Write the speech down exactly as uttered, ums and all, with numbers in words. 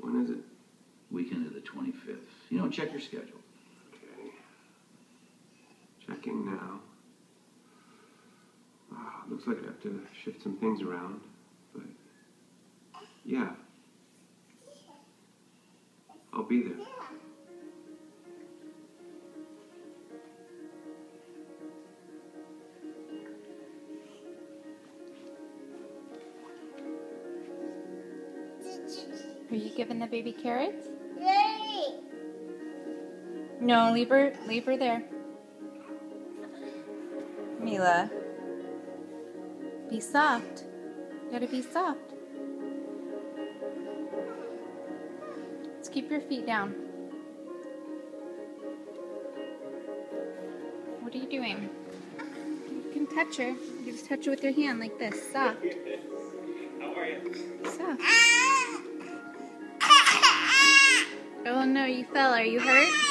When is it? Weekend of the twenty-fifth. You know, check your schedule. Okay. Checking now. Oh, looks like I have to shift some things around, but yeah. I'll be there. Are you giving the baby carrots? Yay! No, leave her, leave her there. Mila, be soft. You gotta be soft. Let's keep your feet down. What are you doing? You can touch her. You just touch her with your hand like this. Soft. How are you? Soft. Oh no, you fell. Are you hurt?